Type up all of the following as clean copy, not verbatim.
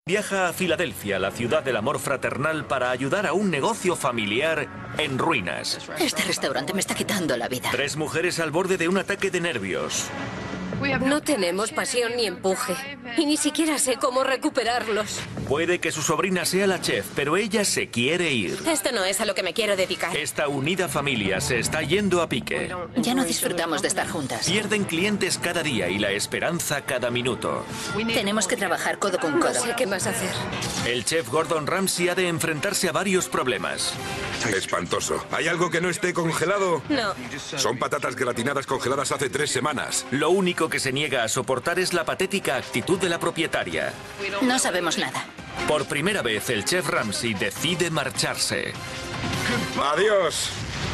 Viaja a Filadelfia, la ciudad del amor fraternal, para ayudar a un negocio familiar en ruinas. Este restaurante me está quitando la vida. 3 mujeres al borde de un ataque de nervios. No tenemos pasión ni empuje. Y ni siquiera sé cómo recuperarlos. Puede que su sobrina sea la chef, pero ella se quiere ir. Esto no es a lo que me quiero dedicar. Esta unida familia se está yendo a pique. Ya no disfrutamos de estar juntas. Pierden clientes cada día y la esperanza cada minuto. Tenemos que trabajar codo con codo. No sé qué más hacer. El chef Gordon Ramsay ha de enfrentarse a varios problemas. Espantoso. ¿Hay algo que no esté congelado? No. Son patatas gratinadas congeladas hace 3 semanas. Lo único que se niega a soportar es la patética actitud de la propietaria. No sabemos nada. Por primera vez, el chef Ramsay decide marcharse. ¡Adiós!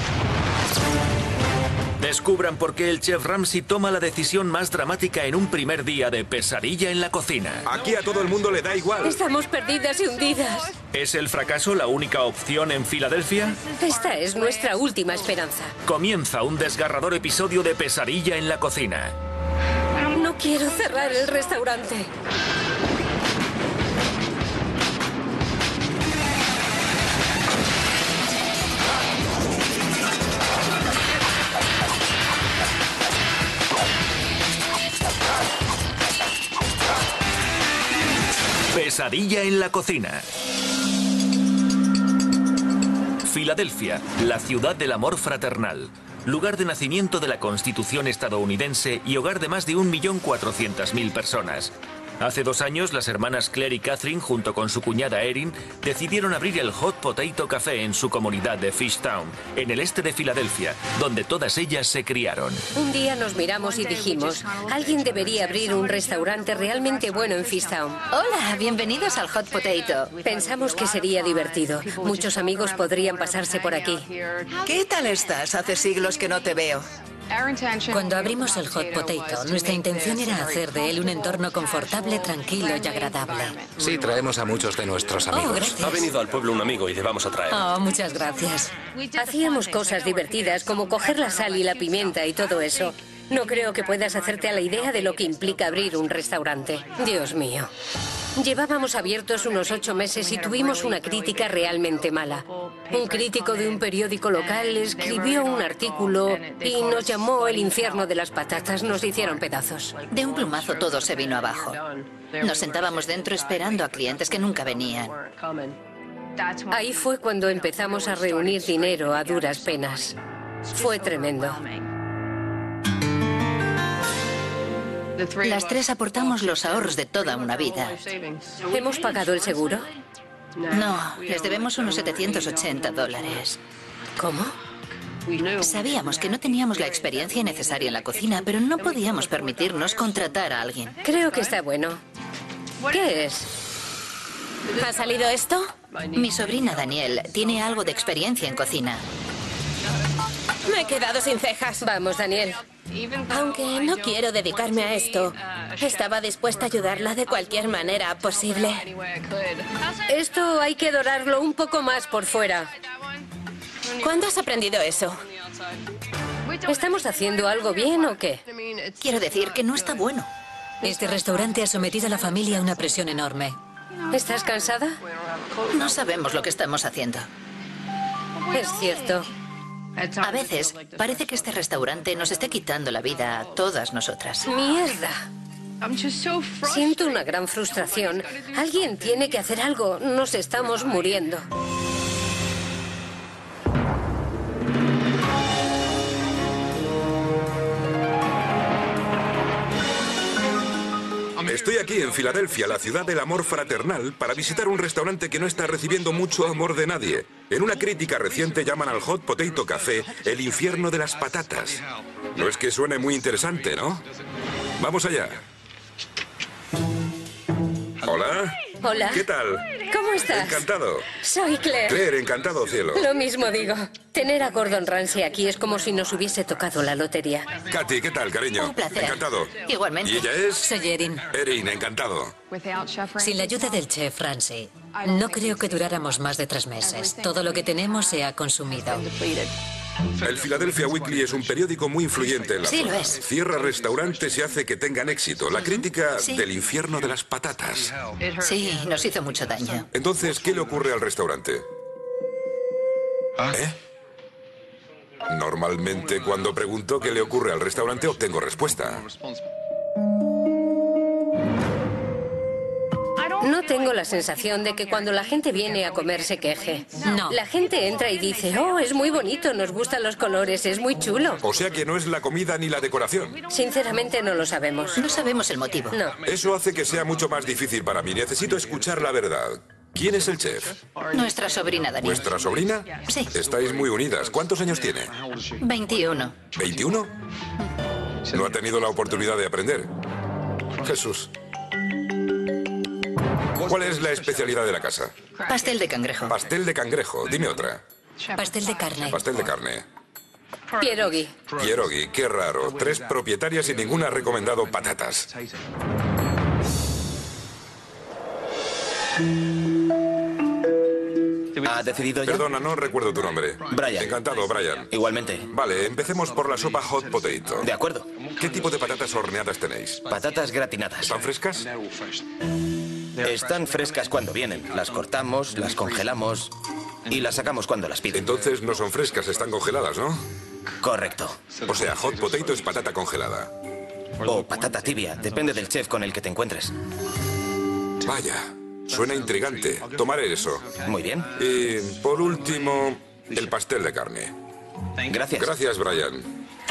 Descubran por qué el chef Ramsay toma la decisión más dramática en un primer día de pesadilla en la cocina. Aquí a todo el mundo le da igual. Estamos perdidas y hundidas. ¿Es el fracaso la única opción en Filadelfia? Esta es nuestra última esperanza. Comienza un desgarrador episodio de pesadilla en la cocina. No quiero cerrar el restaurante. Pesadilla en la cocina. Filadelfia, la ciudad del amor fraternal. Lugar de nacimiento de la Constitución estadounidense y hogar de más de 1.400.000 personas. Hace 2 años, las hermanas Claire y Catherine, junto con su cuñada Erin, decidieron abrir el Hot Potato Café en su comunidad de Fishtown, en el este de Filadelfia, donde todas ellas se criaron. Un día nos miramos y dijimos, alguien debería abrir un restaurante realmente bueno en Fishtown. Hola, bienvenidos al Hot Potato. Pensamos que sería divertido. Muchos amigos podrían pasarse por aquí. ¿Qué tal estás? Hace siglos que no te veo. Cuando abrimos el Hot Potato, nuestra intención era hacer de él un entorno confortable, tranquilo y agradable. Sí, traemos a muchos de nuestros amigos. Gracias. Ha venido al pueblo un amigo y le vamos a traer. Oh, muchas gracias. Hacíamos cosas divertidas como coger la sal y la pimienta y todo eso. No creo que puedas hacerte a la idea de lo que implica abrir un restaurante. Dios mío. Llevábamos abiertos unos 8 meses y tuvimos una crítica realmente mala. Un crítico de un periódico local escribió un artículo y nos llamó el infierno de las patatas. Nos hicieron pedazos. De un plumazo todo se vino abajo. Nos sentábamos dentro esperando a clientes que nunca venían. Ahí fue cuando empezamos a reunir dinero a duras penas. Fue tremendo. Las 3 aportamos los ahorros de toda una vida. ¿Hemos pagado el seguro? No, les debemos unos $780. ¿Cómo? Sabíamos que no teníamos la experiencia necesaria en la cocina, pero no podíamos permitirnos contratar a alguien. Creo que está bueno. ¿Qué es? ¿Ha salido esto? Mi sobrina Danielle tiene algo de experiencia en cocina. Me he quedado sin cejas. Vamos, Daniel. Aunque no quiero dedicarme a esto, estaba dispuesta a ayudarla de cualquier manera posible. Esto hay que dorarlo un poco más por fuera. ¿Cuándo has aprendido eso? ¿Estamos haciendo algo bien o qué? Quiero decir que no está bueno. Este restaurante ha sometido a la familia a una presión enorme. ¿Estás cansada? No sabemos lo que estamos haciendo. Es cierto. A veces parece que este restaurante nos esté quitando la vida a todas nosotras. ¡Mierda! Siento una gran frustración. Alguien tiene que hacer algo. Nos estamos muriendo. Estoy aquí en Filadelfia, la ciudad del amor fraternal, para visitar un restaurante que no está recibiendo mucho amor de nadie. En una crítica reciente llaman al Hot Potato Café el infierno de las patatas. No es que suene muy interesante, ¿no? Vamos allá. Hola. Hola. ¿Qué tal? ¿Cómo estás? Encantado. Soy Claire. Claire, encantado, cielo. Lo mismo digo. Tener a Gordon Ramsay aquí es como si nos hubiese tocado la lotería. Katy, ¿qué tal, cariño? Un placer. Encantado. Igualmente. ¿Y ella es? Soy Erin. Erin, encantado. Sin la ayuda del chef Ramsay, no creo que duráramos más de 3 meses. Todo lo que tenemos se ha consumido. El Philadelphia Weekly es un periódico muy influyente en la Sí, zona. lo es. Cierra restaurantes y hace que tengan éxito. La crítica del infierno de las patatas. Sí, nos hizo mucho daño. Entonces, ¿qué le ocurre al restaurante? ¿Eh? Normalmente, cuando pregunto qué le ocurre al restaurante, obtengo respuesta. No tengo la sensación de que cuando la gente viene a comer se queje. No. La gente entra y dice, oh, es muy bonito, nos gustan los colores, es muy chulo. O sea que no es la comida ni la decoración. Sinceramente no lo sabemos. No sabemos el motivo. No. Eso hace que sea mucho más difícil para mí. Necesito escuchar la verdad. ¿Quién es el chef? Nuestra sobrina Daniel. ¿Vuestra sobrina? Sí. Estáis muy unidas. ¿Cuántos años tiene? 21. ¿21? No ha tenido la oportunidad de aprender. Jesús. ¿Cuál es la especialidad de la casa? Pastel de cangrejo. Pastel de cangrejo. Dime otra. Pastel de carne. Pastel de carne. Pierogi. Pierogi, qué raro. 3 propietarias y ninguna ha recomendado patatas. ¿Ha decidido ya? Perdona, no recuerdo tu nombre. Brian. Encantado, Brian. Igualmente. Vale, empecemos por la sopa hot potato. De acuerdo. ¿Qué tipo de patatas horneadas tenéis? Patatas gratinadas. ¿Están frescas? Están frescas cuando vienen. Las cortamos, las congelamos y las sacamos cuando las piden. Entonces no son frescas, están congeladas, ¿no? Correcto. O sea, hot potato es patata congelada. O patata tibia, depende del chef con el que te encuentres. Vaya, suena intrigante. Tomaré eso. Muy bien. Y por último, el pastel de carne. Gracias. Gracias, Brian.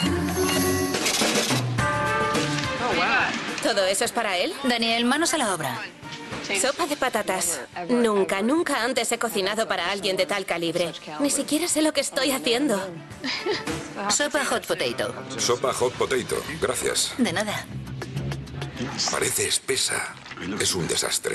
¿Todo eso es para él? Daniel, manos a la obra. Sopa de patatas. Nunca antes he cocinado para alguien de tal calibre. Ni siquiera sé lo que estoy haciendo. Sopa hot potato. Sopa hot potato. Gracias. De nada. Parece espesa. Es un desastre.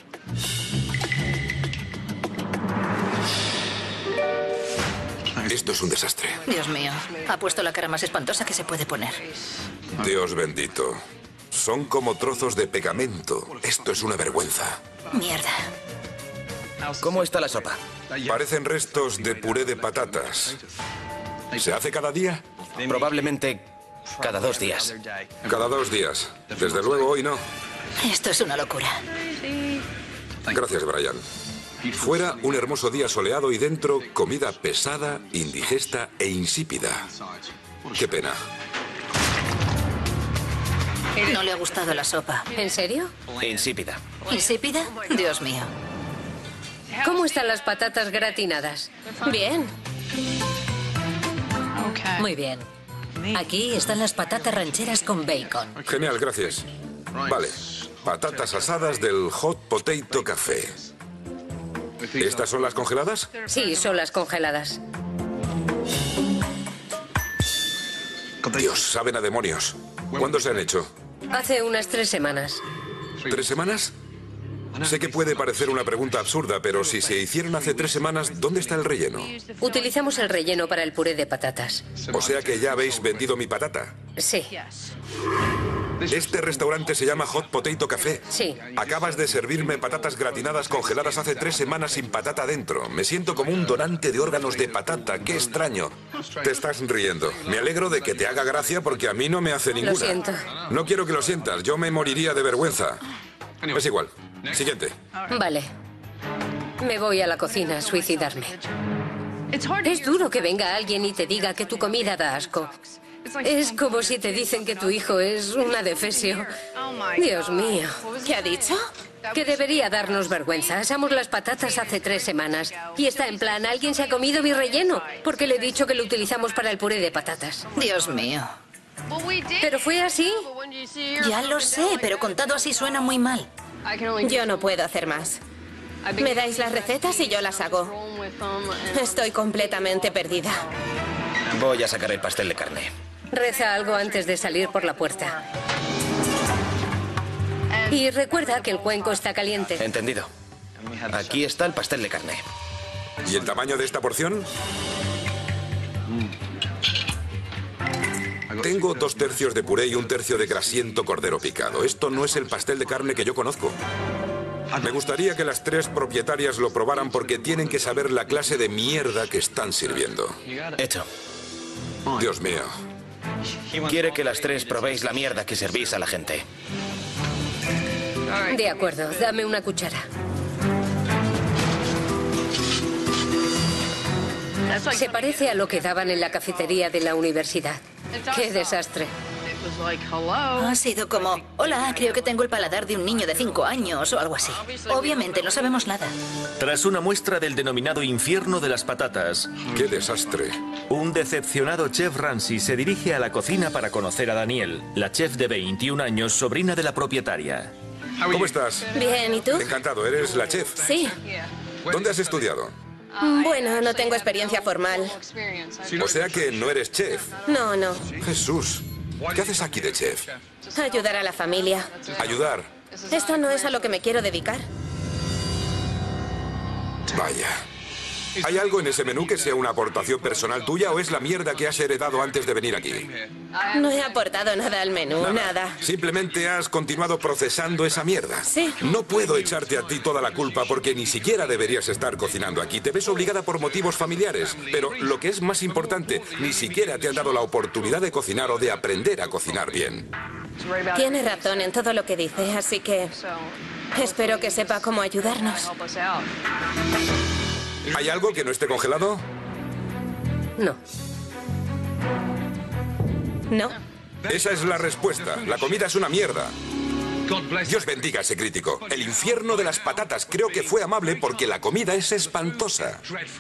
Esto es un desastre. Dios mío, ha puesto la cara más espantosa que se puede poner. Dios bendito. Son como trozos de pegamento. Esto es una vergüenza. Mierda. ¿Cómo está la sopa? Parecen restos de puré de patatas. ¿Se hace cada día? Probablemente cada 2 días. Cada 2 días. Desde luego hoy no. Esto es una locura. Gracias, Brian. Fuera, un hermoso día soleado y dentro, comida pesada, indigesta e insípida. Qué pena. No le ha gustado la sopa. ¿En serio? Insípida. ¿Insípida? Dios mío. ¿Cómo están las patatas gratinadas? Bien. Muy bien. Aquí están las patatas rancheras con bacon. Genial, gracias. Vale. Patatas asadas del Hot Potato Café. ¿Estas son las congeladas? Sí, son las congeladas. Dios, saben a demonios. ¿Cuándo se han hecho? Hace unas 3 semanas. ¿3 semanas? Sé que puede parecer una pregunta absurda, pero si se hicieron hace 3 semanas, ¿dónde está el relleno? Utilizamos el relleno para el puré de patatas. O sea que ya habéis vendido mi patata. Sí, Este restaurante se llama Hot Potato Café. sí. Acabas de servirme patatas gratinadas congeladas hace 3 semanas sin patata dentro. Me siento como un donante de órganos de patata. ¡Qué extraño! Te estás riendo. Me alegro de que te haga gracia porque a mí no me hace ninguna. Lo siento. No quiero que lo sientas. Yo me moriría de vergüenza. Es igual. Siguiente. Vale. Me voy a la cocina a suicidarme. Es duro que venga alguien y te diga que tu comida da asco. Es como si te dicen que tu hijo es un adefesio. Dios mío. ¿Qué ha dicho? Que debería darnos vergüenza. Asamos las patatas hace 3 semanas. Y está en plan, alguien se ha comido mi relleno. Porque le he dicho que lo utilizamos para el puré de patatas. Dios mío. Pero fue así. Ya lo sé, pero contado así suena muy mal. Yo no puedo hacer más. Me dais las recetas y yo las hago. Estoy completamente perdida. Voy a sacar el pastel de carne. Reza algo antes de salir por la puerta. Y recuerda que el cuenco está caliente. Entendido. Aquí está el pastel de carne. ¿Y el tamaño de esta porción? Tengo 2/3 de puré y 1/3 de grasiento cordero picado. Esto no es el pastel de carne que yo conozco. Me gustaría que las 3 propietarias lo probaran porque tienen que saber la clase de mierda que están sirviendo. Hecho. Dios mío. Quiere que las tres probéis la mierda que servís a la gente. De acuerdo, dame una cuchara. Se parece a lo que daban en la cafetería de la universidad. ¡Qué desastre! Ha sido como, hola, creo que tengo el paladar de un niño de 5 años o algo así. Obviamente no sabemos nada. Tras una muestra del denominado infierno de las patatas, ¡Qué desastre! un decepcionado chef Ramsay se dirige a la cocina para conocer a Danielle, la chef de 21 años, sobrina de la propietaria. ¿Cómo estás? Bien, ¿y tú? Encantado, ¿eres la chef? Sí. ¿Dónde has estudiado? Bueno, no tengo experiencia formal. O sea que no eres chef. No, no. Jesús, ¿qué haces aquí de chef? Ayudar a la familia. Ayudar. Esto no es a lo que me quiero dedicar. Vaya. ¿Hay algo en ese menú que sea una aportación personal tuya o es la mierda que has heredado antes de venir aquí? No he aportado nada al menú, nada. Simplemente has continuado procesando esa mierda. Sí. No puedo echarte a ti toda la culpa porque ni siquiera deberías estar cocinando aquí. Te ves obligada por motivos familiares. Pero lo que es más importante, ni siquiera te han dado la oportunidad de cocinar o de aprender a cocinar bien. Tiene razón en todo lo que dice, así que espero que sepa cómo ayudarnos. ¿Hay algo que no esté congelado? No. No. Esa es la respuesta. La comida es una mierda. Dios bendiga a ese crítico. El infierno de las patatas. Creo que fue amable porque la comida es espantosa.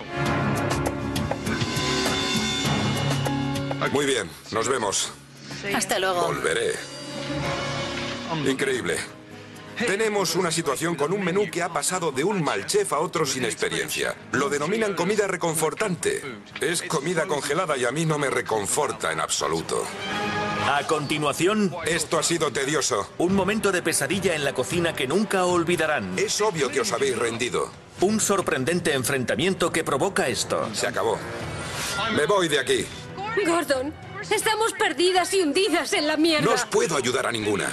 Muy bien, nos vemos. Hasta luego. Volveré. Increíble. Tenemos una situación con un menú que ha pasado de un mal chef a otro sin experiencia. Lo denominan comida reconfortante. Es comida congelada y a mí no me reconforta en absoluto. A continuación, Esto ha sido tedioso. un momento de pesadilla en la cocina que nunca olvidarán. Es obvio que os habéis rendido. Un sorprendente enfrentamiento que provoca esto. Se acabó. Me voy de aquí. Gordon, estamos perdidas y hundidas en la mierda. No os puedo ayudar a ninguna.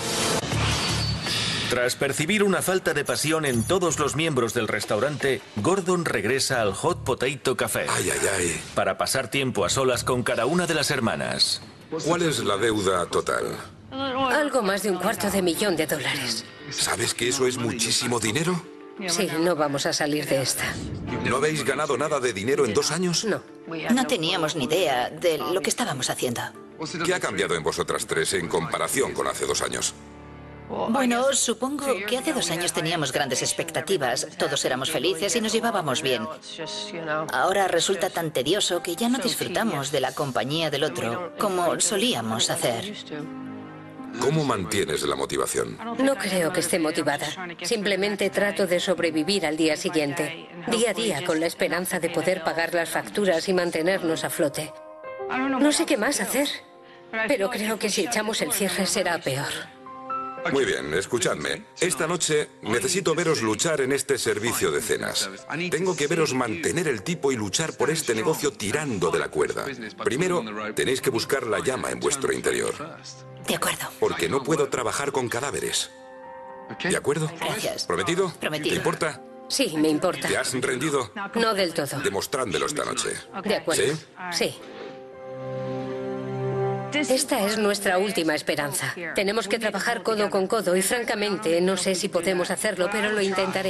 Tras percibir una falta de pasión en todos los miembros del restaurante, Gordon regresa al Hot Potato Café Ay, ay, ay. para pasar tiempo a solas con cada una de las hermanas. ¿Cuál es la deuda total? Algo más de $250,000,000. ¿Sabes que eso es muchísimo dinero? Sí, no vamos a salir de esta. ¿No habéis ganado nada de dinero en 2 años? No. No teníamos ni idea de lo que estábamos haciendo. ¿Qué ha cambiado en vosotras tres en comparación con hace 2 años? Bueno, supongo que hace 2 años teníamos grandes expectativas, todos éramos felices y nos llevábamos bien. Ahora resulta tan tedioso que ya no disfrutamos de la compañía del otro como solíamos hacer. ¿Cómo mantienes la motivación? No creo que esté motivada. Simplemente trato de sobrevivir al día siguiente, día a día, con la esperanza de poder pagar las facturas y mantenernos a flote. No sé qué más hacer, pero creo que si echamos el cierre será peor. Muy bien, escuchadme. Esta noche necesito veros luchar en este servicio de cenas. Tengo que veros mantener el tipo y luchar por este negocio tirando de la cuerda. Primero, tenéis que buscar la llama en vuestro interior. De acuerdo. Porque no puedo trabajar con cadáveres. ¿De acuerdo? Gracias. ¿Prometido? Prometido. ¿Te importa? Sí, me importa. ¿Te has rendido? No del todo. Demostrándolo esta noche. De acuerdo. ¿Sí? Sí. Esta es nuestra última esperanza. Tenemos que trabajar codo con codo y francamente no sé si podemos hacerlo, pero lo intentaré.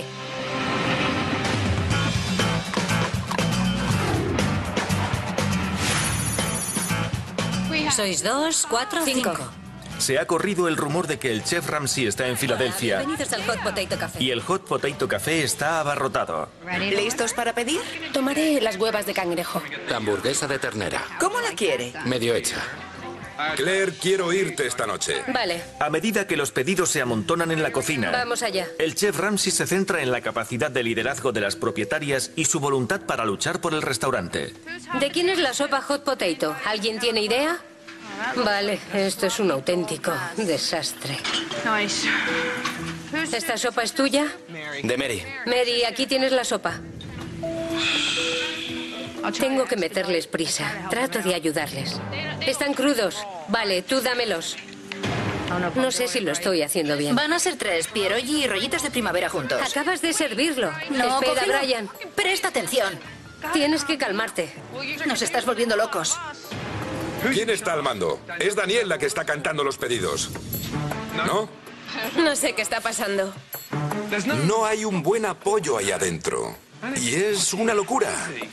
Sois 2, 4, 5. Se ha corrido el rumor de que el chef Ramsay está en Filadelfia Bienvenidos al Hot Potato Café. y el Hot Potato Café está abarrotado. ¿Listos para pedir? Tomaré las huevas de cangrejo. La hamburguesa de ternera. ¿Cómo la quiere? Medio hecha. Claire, quiero irte esta noche. Vale, A medida que los pedidos se amontonan en la cocina, vamos allá. el chef Ramsay se centra en la capacidad de liderazgo de las propietarias y su voluntad para luchar por el restaurante. ¿De quién es la sopa Hot Potato? ¿Alguien tiene idea? Vale, esto es un auténtico desastre. ¿Esta sopa es tuya? De Mary. Mary, aquí tienes la sopa. Tengo que meterles prisa. Trato de ayudarles. Están crudos. Vale, tú dámelos. No sé si lo estoy haciendo bien. Van a ser 3, pierogi y rollitos de primavera juntos. Acabas de servirlo. No, Espera, cógelo. Brian. Presta atención. Tienes que calmarte. Nos estás volviendo locos. ¿Quién está al mando? Es Daniel la que está cantando los pedidos. ¿No? No sé qué está pasando. No hay un buen apoyo ahí adentro. Y es una locura.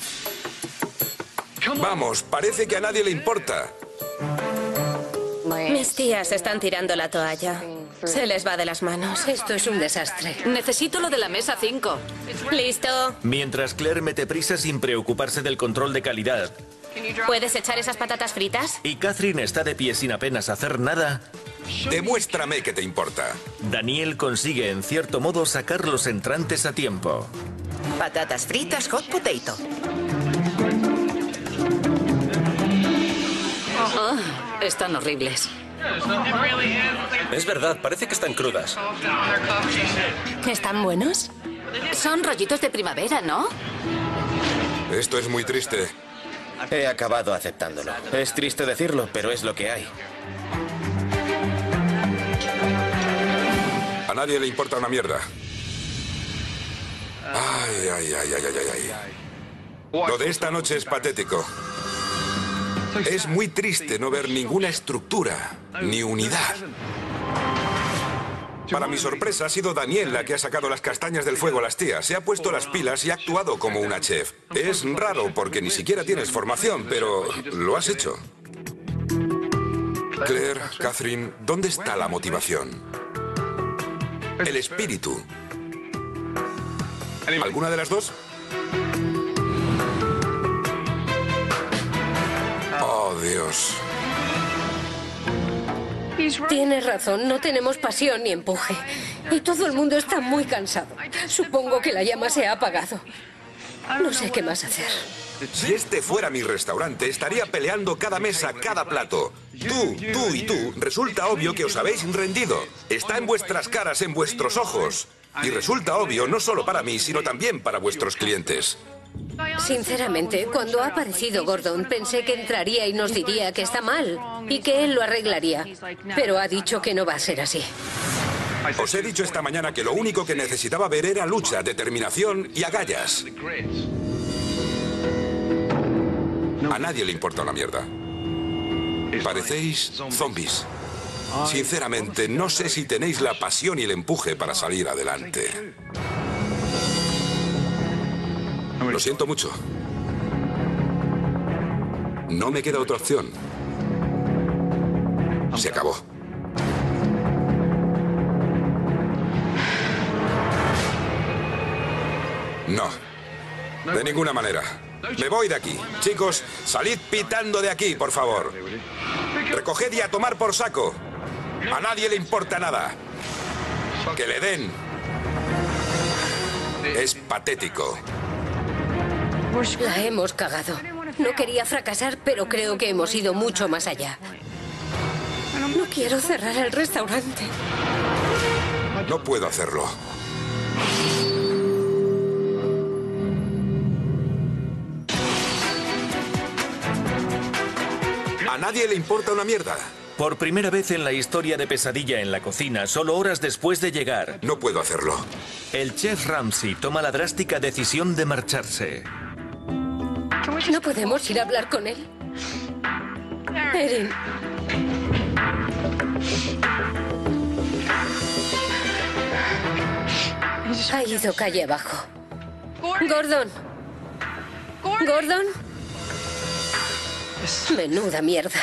Vamos, parece que a nadie le importa. Mis tías están tirando la toalla. Se les va de las manos. Esto es un desastre. Necesito lo de la mesa 5. ¿Listo? Mientras Claire mete prisa sin preocuparse del control de calidad ¿Puedes echar esas patatas fritas? y Catherine está de pie sin apenas hacer nada, Demuéstrame que te importa. Daniel consigue en cierto modo sacar los entrantes a tiempo. Patatas fritas hot potato. Oh, están horribles. Es verdad, parece que están crudas. ¿Están buenos? Son rollitos de primavera, ¿no? Esto es muy triste. He acabado aceptándolo. Es triste decirlo, pero es lo que hay. A nadie le importa una mierda. Ay, ay, ay, ay, ay, ay. Lo de esta noche es patético. Es muy triste no ver ninguna estructura, ni unidad. Para mi sorpresa, ha sido Daniel la que ha sacado las castañas del fuego a las tías. Se ha puesto las pilas y ha actuado como una chef. Es raro porque ni siquiera tienes formación, pero lo has hecho. Claire, Catherine, ¿dónde está la motivación? El espíritu. ¿Alguna de las dos? Oh, Dios. Tienes razón, no tenemos pasión ni empuje. Y todo el mundo está muy cansado. Supongo que la llama se ha apagado. No sé qué más hacer. Si este fuera mi restaurante, estaría peleando cada mesa, cada plato. Tú y tú, resulta obvio que os habéis rendido. Está en vuestras caras, en vuestros ojos. Y resulta obvio no solo para mí, sino también para vuestros clientes. Sinceramente, cuando ha aparecido Gordon, pensé que entraría y nos diría que está mal y que él lo arreglaría. Pero ha dicho que no va a ser así. Os he dicho esta mañana que lo único que necesitaba ver era lucha, determinación y agallas. A nadie le importa una mierda. Parecéis zombies. Sinceramente, no sé si tenéis la pasión y el empuje para salir adelante. Lo siento mucho. No me queda otra opción. Se acabó. No. De ninguna manera. Me voy de aquí. Chicos, salid pitando de aquí, por favor. Recoged y a tomar por saco. A nadie le importa nada. Que le den. Es patético. La hemos cagado. No quería fracasar, pero creo que hemos ido mucho más allá. No quiero cerrar el restaurante. No puedo hacerlo. A nadie le importa una mierda. Por primera vez en la historia de Pesadilla en la cocina, solo horas después de llegar, No puedo hacerlo. el chef Ramsay toma la drástica decisión de marcharse. ¿No podemos ir a hablar con él? Erin. Ha ido calle abajo. Gordon. ¿Gordon? Menuda mierda.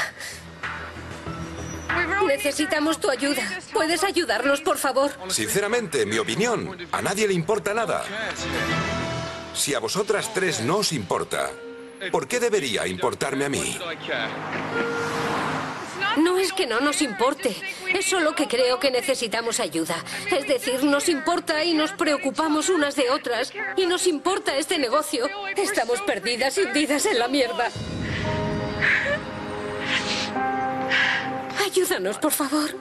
Necesitamos tu ayuda. ¿Puedes ayudarnos, por favor? Sinceramente, mi opinión, a nadie le importa nada. Si a vosotras tres no os importa, ¿por qué debería importarme a mí? No es que no nos importe, es solo que creo que necesitamos ayuda. Es decir, nos importa y nos preocupamos unas de otras. Y nos importa este negocio. Estamos perdidas y hundidas en la mierda. Ayúdanos, por favor.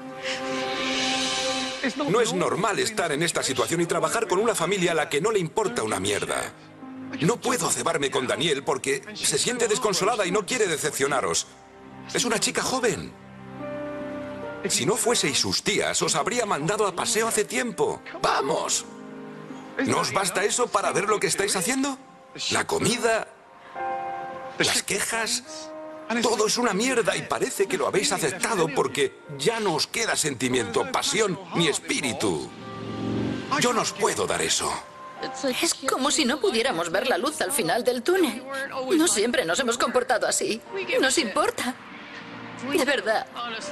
No es normal estar en esta situación y trabajar con una familia a la que no le importa una mierda. No puedo cebarme con Daniel porque se siente desconsolada y no quiere decepcionaros. Es una chica joven. Si no fueseis sus tías, os habría mandado a paseo hace tiempo. ¡Vamos! ¿No os basta eso para ver lo que estáis haciendo? ¿La comida? ¿Las quejas? Todo es una mierda y parece que lo habéis aceptado porque ya no os queda sentimiento, pasión ni espíritu. Yo no os puedo dar eso. Es como si no pudiéramos ver la luz al final del túnel. No siempre nos hemos comportado así. Nos importa. De verdad.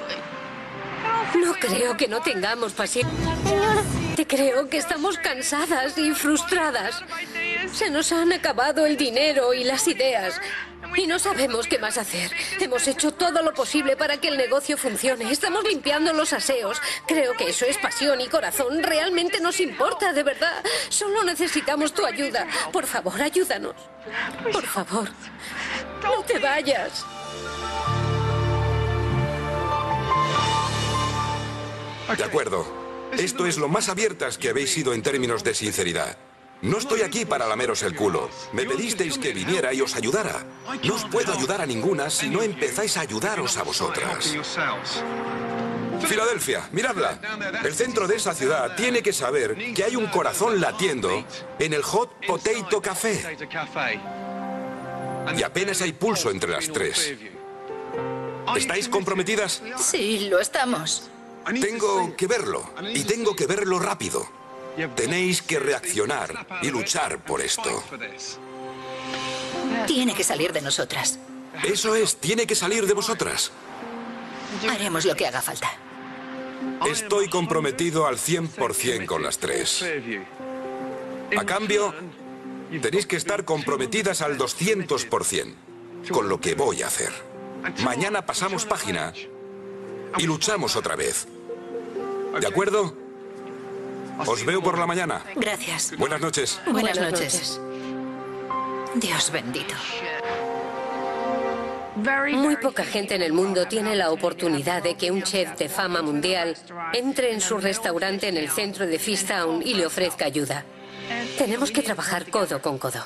No creo que no tengamos pasión. Creo que estamos cansadas y frustradas. Se nos han acabado el dinero y las ideas. Y no sabemos qué más hacer. Hemos hecho todo lo posible para que el negocio funcione. Estamos limpiando los aseos. Creo que eso es pasión y corazón. Realmente nos importa, de verdad. Solo necesitamos tu ayuda. Por favor, ayúdanos. Por favor, no te vayas. De acuerdo. Esto es lo más abiertas que habéis sido en términos de sinceridad. No estoy aquí para lameros el culo. Me pedisteis que viniera y os ayudara. No os puedo ayudar a ninguna si no empezáis a ayudaros a vosotras. Filadelfia, miradla. El centro de esa ciudad tiene que saber que hay un corazón latiendo en el Hot Potato Café. Y apenas hay pulso entre las tres. ¿Estáis comprometidas? Sí, lo estamos. Tengo que verlo, y tengo que verlo rápido. Tenéis que reaccionar y luchar por esto. Tiene que salir de nosotras. Eso es, tiene que salir de vosotras. Haremos lo que haga falta. Estoy comprometido al 100% con las tres. A cambio, tenéis que estar comprometidas al 200% con lo que voy a hacer. Mañana pasamos página y luchamos otra vez. ¿De acuerdo? Os veo por la mañana. Gracias. Buenas noches. Buenas noches. Dios bendito. Muy poca gente en el mundo tiene la oportunidad de que un chef de fama mundial entre en su restaurante en el centro de Fishtown y le ofrezca ayuda. Tenemos que trabajar codo con codo.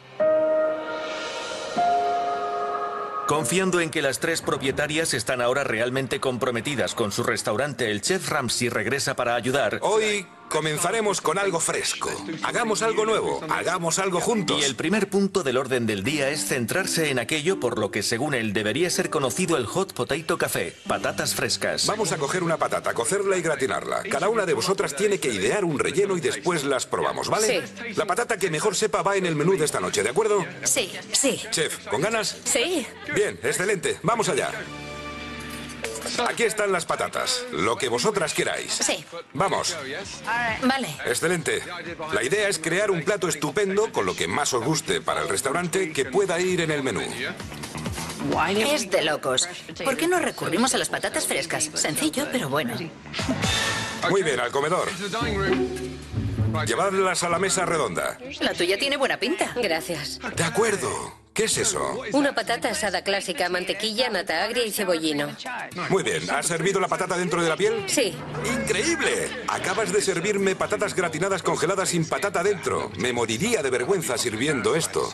Confiando en que las tres propietarias están ahora realmente comprometidas con su restaurante, el chef Ramsay regresa para ayudar. Hoy comenzaremos con algo fresco. Hagamos algo nuevo, hagamos algo juntos. Y el primer punto del orden del día es centrarse en aquello por lo que, según él, debería ser conocido el Hot Potato Café, patatas frescas. Vamos a coger una patata, cocerla y gratinarla. Cada una de vosotras tiene que idear un relleno y después las probamos, ¿vale? Sí. La patata que mejor sepa va en el menú de esta noche, ¿de acuerdo? Sí. Sí. Chef, ¿con ganas? Sí. Bien, excelente. Vamos allá. Aquí están las patatas. Lo que vosotras queráis. Sí. Vamos. Vale. Excelente. La idea es crear un plato estupendo con lo que más os guste para el restaurante que pueda ir en el menú. Es de locos. ¿Por qué no recurrimos a las patatas frescas? Sencillo, pero bueno. Muy bien, al comedor. Llevadlas a la mesa redonda. La tuya tiene buena pinta. Gracias. De acuerdo. ¿Qué es eso? Una patata asada clásica, mantequilla, nata agria y cebollino. Muy bien. ¿Has servido la patata dentro de la piel? Sí. ¡Increíble! Acabas de servirme patatas gratinadas congeladas sin patata dentro. Me moriría de vergüenza sirviendo esto.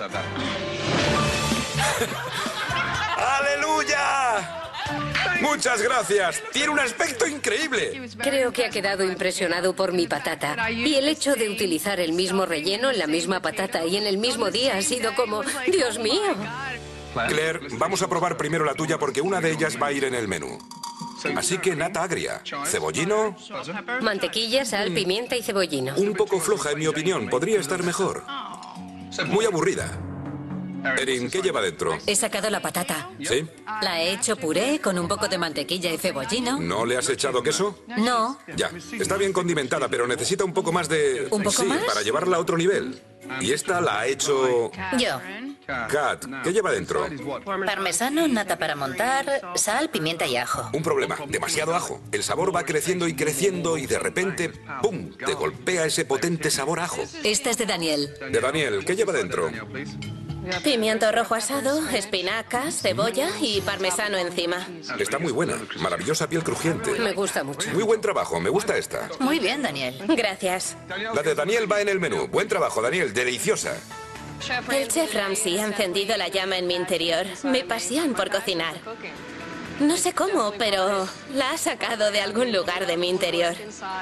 ¡Aleluya! Muchas gracias. Tiene un aspecto increíble. Creo que ha quedado impresionado por mi patata. Y el hecho de utilizar el mismo relleno en la misma patata y en el mismo día ha sido como... ¡Dios mío! Claire, vamos a probar primero la tuya porque una de ellas va a ir en el menú. Así que nata agria, cebollino... Mantequilla, sal, pimienta y cebollino. Un poco floja, en mi opinión. Podría estar mejor. Muy aburrida. Erin, ¿qué lleva dentro? He sacado la patata. ¿Sí? La he hecho puré con un poco de mantequilla y cebollino. ¿No le has echado queso? No. Ya, está bien condimentada, pero necesita un poco más de... ¿Un poco más? Sí, para llevarla a otro nivel. Y esta la ha hecho... Yo. Kat, ¿qué lleva dentro? Parmesano, nata para montar, sal, pimienta y ajo. Un problema, demasiado ajo. El sabor va creciendo y de repente, ¡pum!, te golpea ese potente sabor a ajo. Esta es de Daniel. De Daniel, ¿qué lleva dentro? Pimiento rojo asado, espinacas, cebolla y parmesano encima. Está muy buena, maravillosa piel crujiente. Me gusta mucho. Muy buen trabajo, me gusta esta. Muy bien, Daniel. Gracias. La de Daniel va en el menú. Buen trabajo, Daniel, deliciosa. El chef Ramsay ha encendido la llama en mi interior. Mi pasión por cocinar. No sé cómo, pero la ha sacado de algún lugar de mi interior.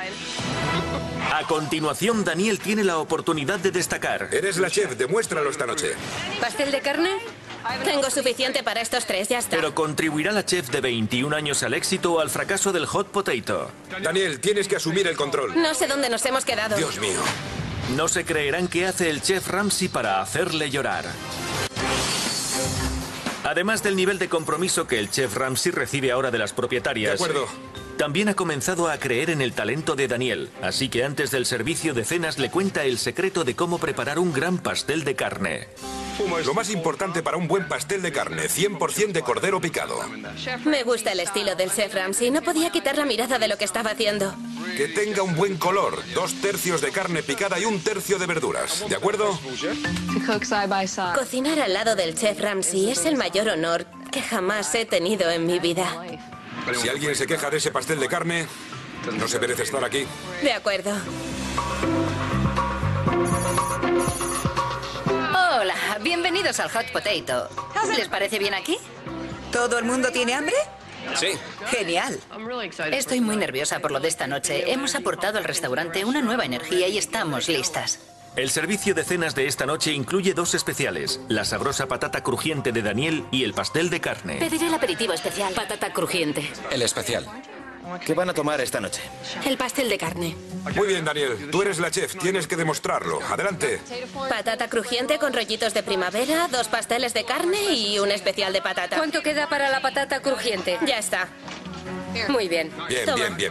A continuación, Daniel tiene la oportunidad de destacar. Eres la chef, demuéstralo esta noche. ¿Pastel de carne? Tengo suficiente para estos 3, ya está. Pero ¿contribuirá la chef de 21 años al éxito o al fracaso del hot potato? Daniel, tienes que asumir el control. No sé dónde nos hemos quedado. Dios mío. No se creerán qué hace el chef Ramsay para hacerle llorar. Además del nivel de compromiso que el chef Ramsay recibe ahora de las propietarias, De acuerdo. también ha comenzado a creer en el talento de Daniel, así que antes del servicio de cenas le cuenta el secreto de cómo preparar un gran pastel de carne. Lo más importante para un buen pastel de carne, 100% de cordero picado. Me gusta el estilo del chef Ramsay. No podía quitar la mirada de lo que estaba haciendo. Que tenga un buen color, 2/3 de carne picada y 1/3 de verduras. ¿De acuerdo? Cocinar al lado del chef Ramsay es el mayor honor que jamás he tenido en mi vida. Si alguien se queja de ese pastel de carne, no se merece estar aquí. De acuerdo. Hola, bienvenidos al Hot Potato. ¿Les parece bien aquí? ¿Todo el mundo tiene hambre? Sí. Genial. Estoy muy nerviosa por lo de esta noche. Hemos aportado al restaurante una nueva energía y estamos listas. El servicio de cenas de esta noche incluye 2 especiales, la sabrosa patata crujiente de Daniel y el pastel de carne. Pediré el aperitivo especial. Patata crujiente. El especial. ¿Qué van a tomar esta noche? El pastel de carne. Muy bien, Daniel. Tú eres la chef. Tienes que demostrarlo. Adelante. Patata crujiente con rollitos de primavera, 2 pasteles de carne y un especial de patata. ¿Cuánto queda para la patata crujiente? Ya está. Muy bien. Bien, Toma. bien.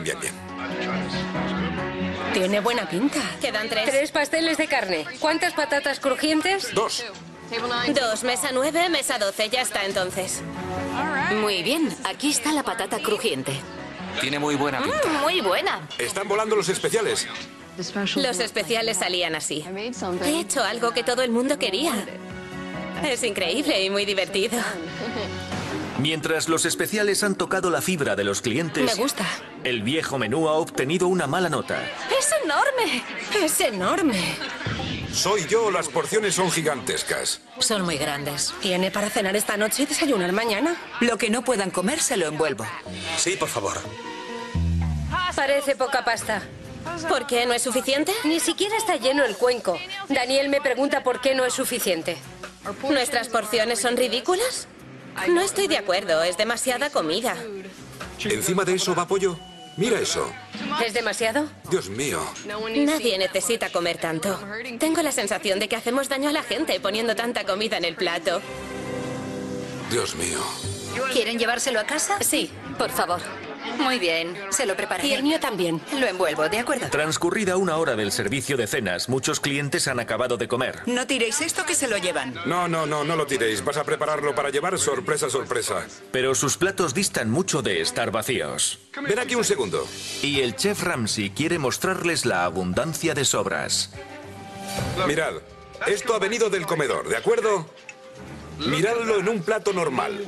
Tiene buena pinta. Quedan 3. 3 pasteles de carne. ¿Cuántas patatas crujientes? 2. 2, mesa 9, mesa 12. Ya está, entonces. Muy bien, aquí está la patata crujiente. Tiene muy buena pinta. Muy buena. Están volando los especiales. Los especiales salían así. He hecho algo que todo el mundo quería. Es increíble y muy divertido. Mientras los especiales han tocado la fibra de los clientes, Me gusta. el viejo menú ha obtenido una mala nota. ¡Es enorme! ¡Es enorme! Soy yo, las porciones son gigantescas. Son muy grandes. ¿Tiene para cenar esta noche y desayunar mañana? Lo que no puedan comer se lo envuelvo. Sí, por favor. Parece poca pasta. ¿Por qué no es suficiente? Ni siquiera está lleno el cuenco. Daniel me pregunta por qué no es suficiente. ¿Nuestras porciones son ridículas? No estoy de acuerdo, es demasiada comida. Encima de eso va pollo. Mira eso. ¿Es demasiado? Dios mío. Nadie necesita comer tanto. Tengo la sensación de que hacemos daño a la gente poniendo tanta comida en el plato. Dios mío. ¿Quieren llevárselo a casa? Sí, por favor. Muy bien, se lo prepararé. Y el mío también. Lo envuelvo, ¿de acuerdo? Transcurrida 1 hora del servicio de cenas, muchos clientes han acabado de comer. No tiréis esto que se lo llevan. No lo tiréis. Vas a prepararlo para llevar sorpresa. Pero sus platos distan mucho de estar vacíos. Ven aquí un segundo. Y el chef Ramsay quiere mostrarles la abundancia de sobras. Mirad, esto ha venido del comedor, ¿de acuerdo? Miradlo en un plato normal.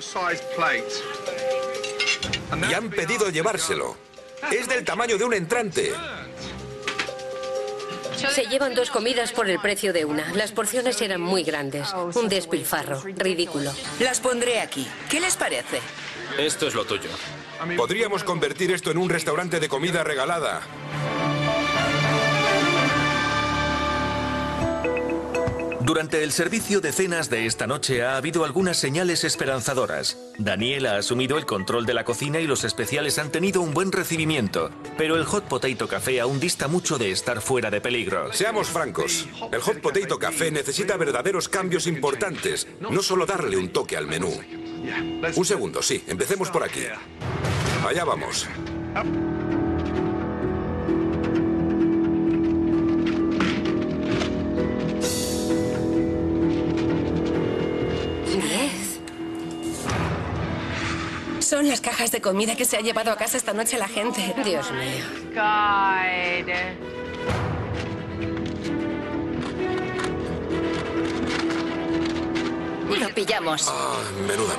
Y han pedido llevárselo. Es del tamaño de un entrante. Se llevan 2 comidas por el precio de una. Las porciones eran muy grandes. Un despilfarro. Ridículo. Las pondré aquí. ¿Qué les parece? Esto es lo tuyo. Podríamos convertir esto en un restaurante de comida regalada. Durante el servicio de cenas de esta noche ha habido algunas señales esperanzadoras. Daniel ha asumido el control de la cocina y los especiales han tenido un buen recibimiento. Pero el Hot Potato Café aún dista mucho de estar fuera de peligro. Seamos francos, el Hot Potato Café necesita verdaderos cambios importantes, no solo darle un toque al menú. Un segundo, sí, empecemos por aquí. Allá vamos. Son las cajas de comida que se ha llevado a casa esta noche la gente. Dios mío. Lo pillamos. Ah, menuda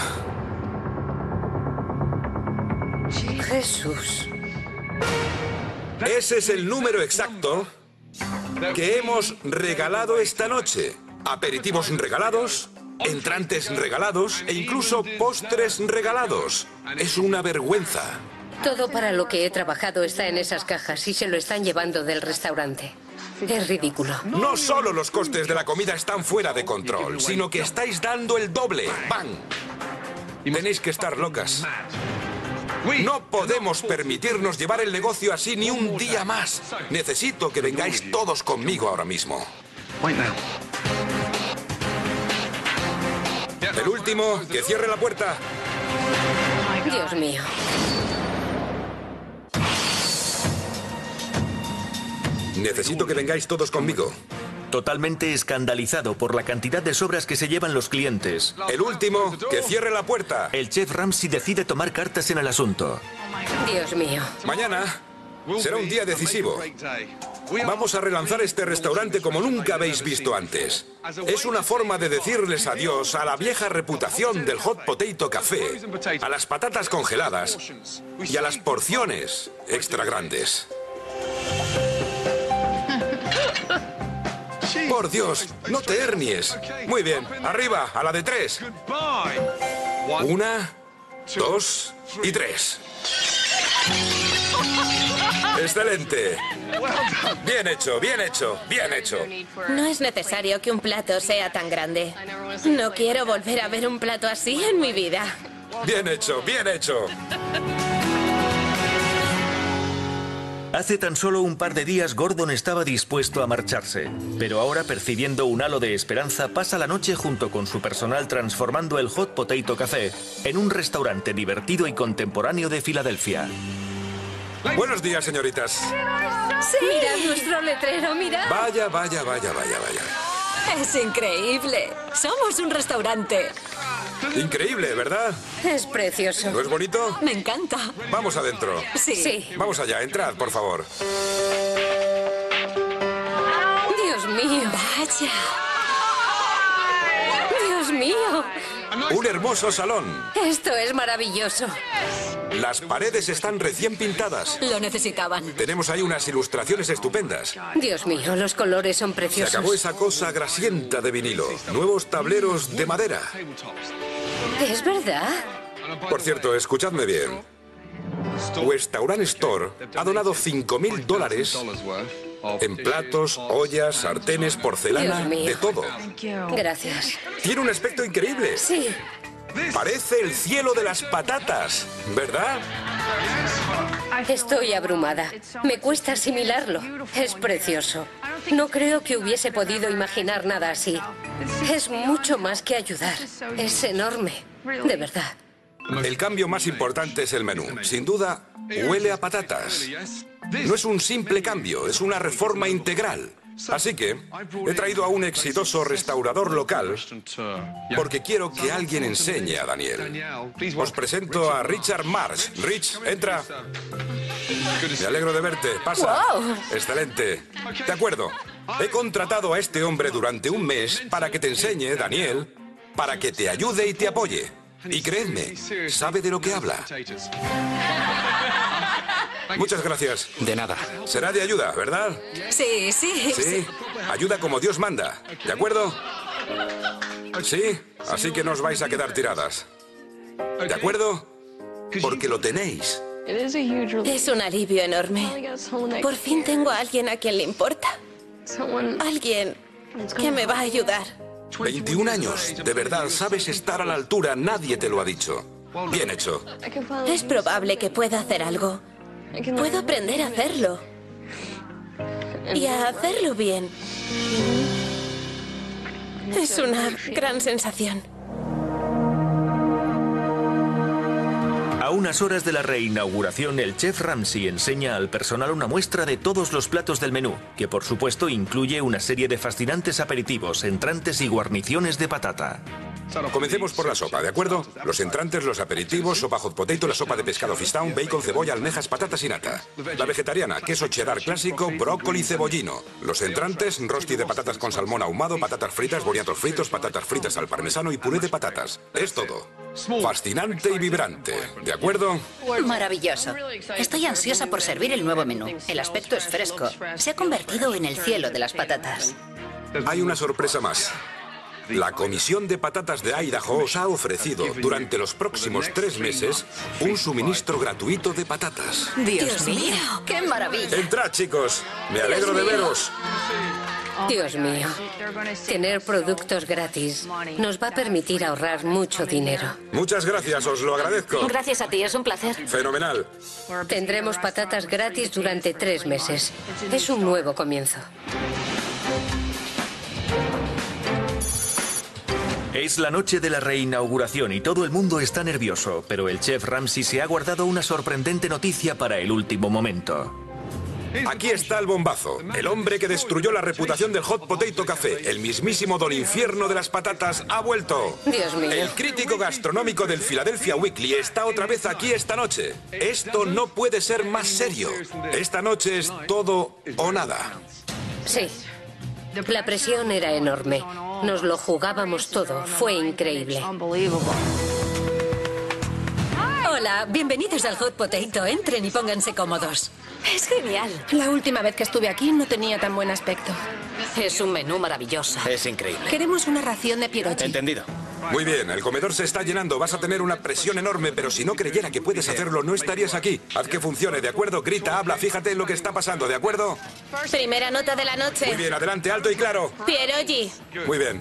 mierda. Jesús. Ese es el número exacto que hemos regalado esta noche. Aperitivos regalados, entrantes regalados e incluso postres regalados. Es una vergüenza. Todo para lo que he trabajado está en esas cajas y se lo están llevando del restaurante. Es ridículo. No solo los costes de la comida están fuera de control, sino que estáis dando el doble. ¡Bang! Tenéis que estar locas. No podemos permitirnos llevar el negocio así ni un día más. Necesito que vengáis todos conmigo ahora mismo. El último, que cierre la puerta. Dios mío. Necesito que vengáis todos conmigo. Totalmente escandalizado por la cantidad de sobras que se llevan los clientes, El último, que cierre la puerta. el chef Ramsay decide tomar cartas en el asunto. Dios mío. Mañana será un día decisivo. Vamos a relanzar este restaurante como nunca habéis visto antes. Es una forma de decirles adiós a la vieja reputación del Hot Potato Café, a las patatas congeladas y a las porciones extra grandes. Por Dios, no te hernies. Muy bien, arriba, a la de 3. 1, 2 y 3. Excelente. Bien hecho, bien hecho, bien hecho. No es necesario que un plato sea tan grande. No quiero volver a ver un plato así en mi vida. Bien hecho, bien hecho. Hace tan solo un par de días Gordon estaba dispuesto a marcharse, pero ahora, percibiendo un halo de esperanza, pasa la noche junto con su personal transformando el Hot Potato Café en un restaurante divertido y contemporáneo de Filadelfia. Buenos días, señoritas. Sí. Mirad nuestro letrero, mirad. Vaya, vaya, vaya, vaya, vaya. Es increíble. Somos un restaurante. Increíble, ¿verdad? Es precioso. ¿No es bonito? Me encanta. Vamos adentro. Sí. Vamos allá, entrad, por favor. Dios mío. Vaya. Dios mío. Un hermoso salón. Esto es maravilloso. Las paredes están recién pintadas. Lo necesitaban. Tenemos ahí unas ilustraciones estupendas. Dios mío, los colores son Se preciosos. acabó esa cosa grasienta de vinilo. Nuevos tableros de madera. ¿Es verdad? Por cierto, escuchadme bien. Restaurant Store ha donado $5.000 en platos, ollas, sartenes, porcelana, Dios mío. de todo. Gracias. Tiene un aspecto increíble. Sí. Parece el cielo de las patatas, ¿verdad? Estoy abrumada. Me cuesta asimilarlo. Es precioso. No creo que hubiese podido imaginar nada así. Es mucho más que ayudar. Es enorme. De verdad. El cambio más importante es el menú. Sin duda, huele a patatas. No es un simple cambio, es una reforma integral. Así que he traído a un exitoso restaurador local porque quiero que alguien enseñe a Daniel. Os presento a Richard Marsh. Rich, entra. Me alegro de verte. Pasa. ¡Wow! Excelente. De acuerdo. He contratado a este hombre durante un mes para que te enseñe, Daniel, para que te ayude y te apoye. Y creedme, sabe de lo que habla. Muchas gracias. De nada. Será de ayuda, ¿verdad? Sí, sí. Sí. Ayuda como Dios manda. ¿De acuerdo? Sí. Así que no os vais a quedar tiradas. ¿De acuerdo? Porque lo tenéis. Es un alivio enorme. Por fin tengo a alguien a quien le importa. Alguien que me va a ayudar. 21 años. De verdad, sabes estar a la altura. Nadie te lo ha dicho. Bien hecho. Es probable que pueda hacer algo. Puedo aprender a hacerlo. Y a hacerlo bien. Es una gran sensación. A unas horas de la reinauguración, el chef Ramsay enseña al personal una muestra de todos los platos del menú, que por supuesto incluye una serie de fascinantes aperitivos, entrantes y guarniciones de patata. Comencemos por la sopa, ¿de acuerdo? Los entrantes, los aperitivos, sopa hot potato, la sopa de pescado fish town, bacon, cebolla, almejas, patatas y nata. La vegetariana, queso cheddar clásico, brócoli cebollino. Los entrantes, rosti de patatas con salmón ahumado, patatas fritas, boniatos fritos, patatas fritas al parmesano y puré de patatas. Es todo. Fascinante y vibrante, ¿de acuerdo? Maravilloso. Estoy ansiosa por servir el nuevo menú. El aspecto es fresco. Se ha convertido en el cielo de las patatas. Hay una sorpresa más. La Comisión de Patatas de Idaho os ha ofrecido, durante los próximos 3 meses, un suministro gratuito de patatas. Dios mío. ¡Qué maravilla! Entrad, chicos. Me alegro de veros. Dios mío. Tener productos gratis nos va a permitir ahorrar mucho dinero. Muchas gracias, os lo agradezco. Gracias a ti, es un placer. Fenomenal. Tendremos patatas gratis durante 3 meses. Es un nuevo comienzo. Es la noche de la reinauguración y todo el mundo está nervioso, pero el chef Ramsay se ha guardado una sorprendente noticia para el último momento. Aquí está el bombazo. El hombre que destruyó la reputación del Hot Potato Café, el mismísimo don infierno de las patatas, ha vuelto. Dios mío. El crítico gastronómico del Philadelphia Weekly está otra vez aquí esta noche. Esto no puede ser más serio. Esta noche es todo o nada. Sí. La presión era enorme. Nos lo jugábamos todo. Fue increíble. Hola, bienvenidos al Hot Potato. Entren y pónganse cómodos. Es genial. La última vez que estuve aquí no tenía tan buen aspecto. Es un menú maravilloso. Es increíble. Queremos una ración de pierogi. Entendido. Muy bien, el comedor se está llenando. Vas a tener una presión enorme, pero si no creyera que puedes hacerlo, no estarías aquí. Haz que funcione, ¿de acuerdo? Grita, habla, fíjate en lo que está pasando, ¿de acuerdo? Primera nota de la noche. Muy bien, adelante, alto y claro. Pierogi. Muy bien.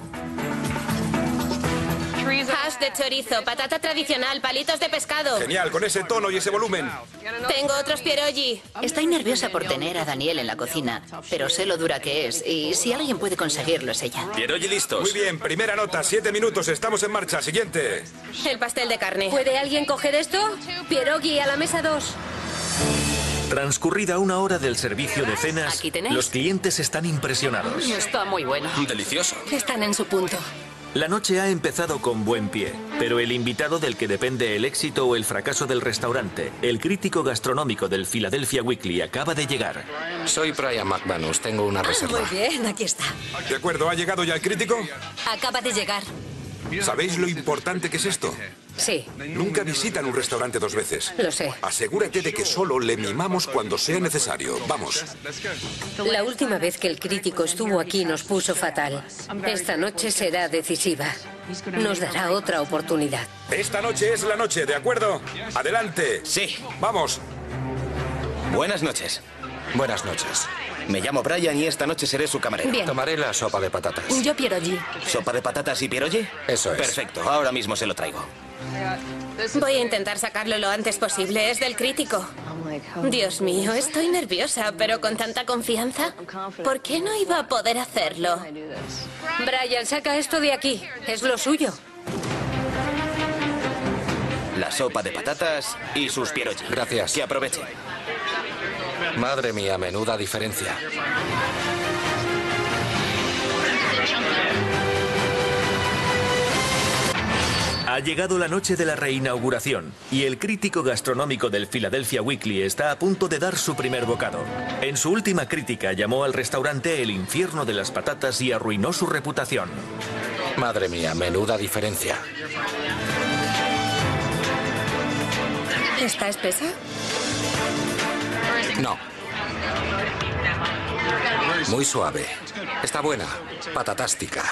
Hash de chorizo, patata tradicional, palitos de pescado. Genial, con ese tono y ese volumen. Tengo otros pierogi. Estoy nerviosa por tener a Daniel en la cocina, pero sé lo dura que es y si alguien puede conseguirlo es ella. Pierogi listos. Muy bien, primera nota, 7 minutos, estamos en marcha. Siguiente. El pastel de carne. ¿Puede alguien coger esto? Pierogi a la mesa 2. Transcurrida 1 hora del servicio de cenas, Aquí tenéis. los clientes están impresionados. Está muy bueno. Delicioso. Están en su punto. La noche ha empezado con buen pie, pero el invitado del que depende el éxito o el fracaso del restaurante, el crítico gastronómico del Philadelphia Weekly, acaba de llegar. Soy Brian McManus, tengo una reserva. Muy bien, aquí está. De acuerdo, ¿ha llegado ya el crítico? Acaba de llegar. ¿Sabéis lo importante que es esto? Sí, Nunca visitan un restaurante 2 veces. lo sé. Asegúrate de que solo le mimamos cuando sea necesario. Vamos. La última vez que el crítico estuvo aquí nos puso fatal. Esta noche será decisiva. Nos dará otra oportunidad. Esta noche es la noche, ¿de acuerdo? Adelante. Sí. Vamos. Buenas noches. Buenas noches. Me llamo Brian y esta noche seré su camarero. Bien. Tomaré la sopa de patatas. Yo pierogi. ¿Sopa de patatas y pierogi? Eso es. Perfecto, ahora mismo se lo traigo. Voy a intentar sacarlo lo antes posible. Es del crítico. Dios mío, estoy nerviosa, pero con tanta confianza. ¿Por qué no iba a poder hacerlo? Brian, saca esto de aquí. Es lo suyo. La sopa de patatas y sus pierogi. Gracias. Que aproveche. Madre mía, menuda diferencia. Ha llegado la noche de la reinauguración y el crítico gastronómico del Philadelphia Weekly está a punto de dar su primer bocado. En su última crítica llamó al restaurante el infierno de las patatas y arruinó su reputación. Madre mía, menuda diferencia. ¿Está espesa? No. Muy suave. Está buena. Patatástica.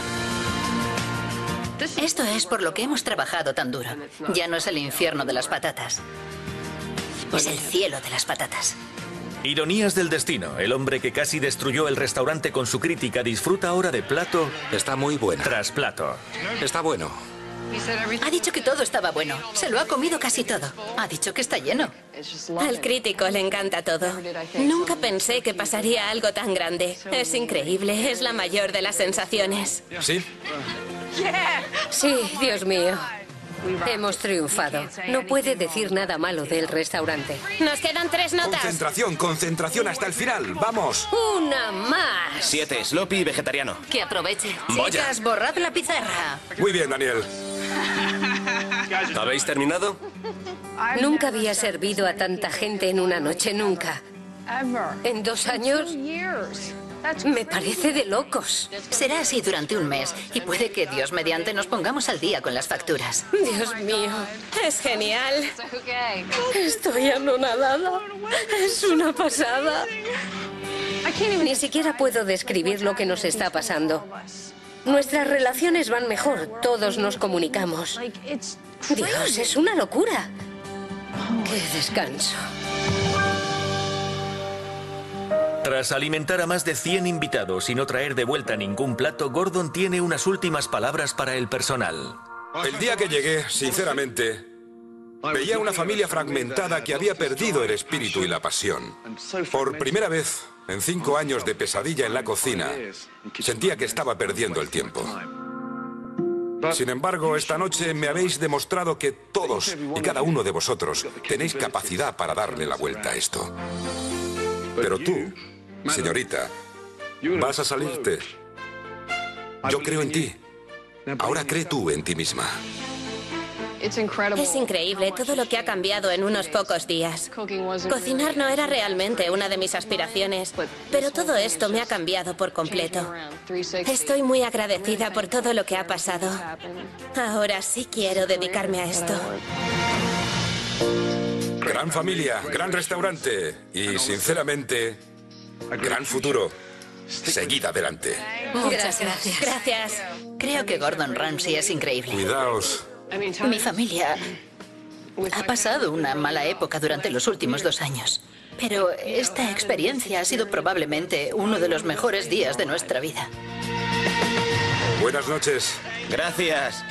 Esto es por lo que hemos trabajado tan duro. Ya no es el infierno de las patatas. Es el cielo de las patatas. Ironías del destino. El hombre que casi destruyó el restaurante con su crítica disfruta ahora de plato Está muy buena. tras plato. Está bueno. Ha dicho que todo estaba bueno. Se lo ha comido casi todo. Ha dicho que está lleno. Al crítico le encanta todo. Nunca pensé que pasaría algo tan grande. Es increíble, es la mayor de las sensaciones. ¿Sí? Sí, Dios mío. Hemos triunfado. No puede decir nada malo del restaurante. Nos quedan 3 notas. Concentración, concentración hasta el final. Vamos. ¡Una más! 7, sloppy y vegetariano. Que aproveche. Chicas, borrad la pizarra. Muy bien, Daniel. ¿Habéis terminado? Nunca había servido a tanta gente en una noche, nunca. En 2 años, me parece de locos. Será así durante un mes y puede que Dios mediante nos pongamos al día con las facturas. Dios mío, Es genial. estoy anonadada. Es una pasada. Ni siquiera puedo describir lo que nos está pasando. Nuestras relaciones van mejor, todos nos comunicamos. Dios, es una locura. ¡Qué descanso! Tras alimentar a más de 100 invitados y no traer de vuelta ningún plato, Gordon tiene unas últimas palabras para el personal. El día que llegué, sinceramente, veía una familia fragmentada que había perdido el espíritu y la pasión. Por primera vez en 5 años de pesadilla en la cocina, sentía que estaba perdiendo el tiempo. Sin embargo, esta noche me habéis demostrado que todos y cada uno de vosotros tenéis capacidad para darle la vuelta a esto. Pero tú, señorita, vas a salirte. Yo creo en ti. Ahora cree tú en ti misma. Es increíble todo lo que ha cambiado en unos pocos días. Cocinar no era realmente una de mis aspiraciones, pero todo esto me ha cambiado por completo. Estoy muy agradecida por todo lo que ha pasado. Ahora sí quiero dedicarme a esto. Gran familia, gran restaurante y, sinceramente, gran futuro. Seguid adelante. Muchas gracias. Gracias. Creo que Gordon Ramsay es increíble. Cuidaos. Mi familia ha pasado una mala época durante los últimos 2 años. Pero esta experiencia ha sido probablemente uno de los mejores días de nuestra vida. Buenas noches. Gracias.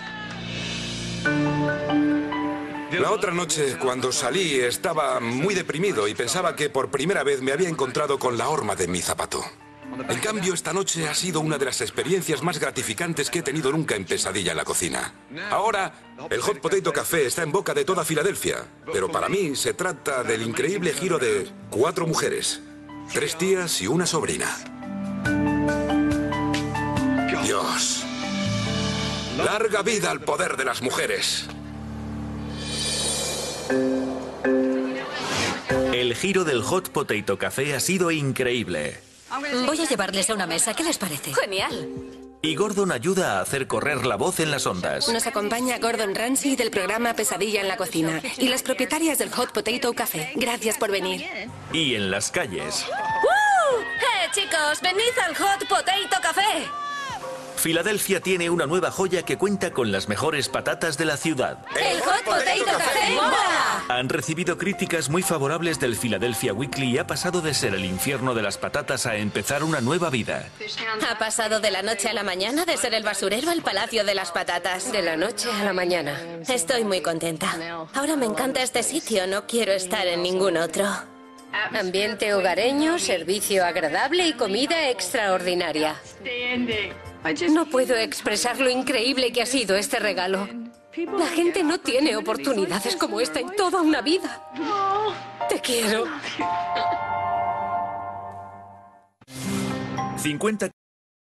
La otra noche, cuando salí, estaba muy deprimido y pensaba que por primera vez me había encontrado con la horma de mi zapato. En cambio, esta noche ha sido una de las experiencias más gratificantes que he tenido nunca en Pesadilla en la cocina. Ahora, el Hot Potato Café está en boca de toda Filadelfia, pero para mí se trata del increíble giro de 4 mujeres, 3 tías y una sobrina. Dios. Larga vida al poder de las mujeres. El giro del Hot Potato Café ha sido increíble. Voy a llevarles a una mesa, ¿qué les parece? Genial. Y Gordon ayuda a hacer correr la voz en las ondas. Nos acompaña Gordon Ramsay del programa Pesadilla en la cocina y las propietarias del Hot Potato Café. Gracias por venir. Y en las calles, Chicos, venid al Hot Potato Café. Filadelfia tiene una nueva joya que cuenta con las mejores patatas de la ciudad. ¡El Hot Potato Café mola! Han recibido críticas muy favorables del Philadelphia Weekly y ha pasado de ser el infierno de las patatas a empezar una nueva vida. Ha pasado de la noche a la mañana de ser el basurero al Palacio de las Patatas. De la noche a la mañana. Estoy muy contenta. Ahora me encanta este sitio, no quiero estar en ningún otro. Ambiente hogareño, servicio agradable y comida extraordinaria. No puedo expresar lo increíble que ha sido este regalo. La gente no tiene oportunidades como esta en toda una vida. Te quiero. 50